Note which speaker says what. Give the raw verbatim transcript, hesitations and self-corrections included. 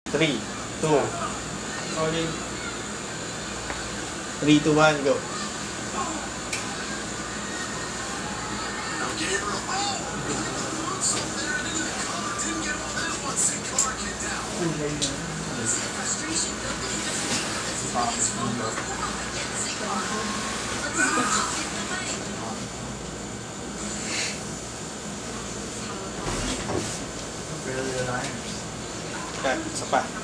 Speaker 1: three, two, three, two, one, go.
Speaker 2: Really the Niners.
Speaker 1: Okay, isa pa.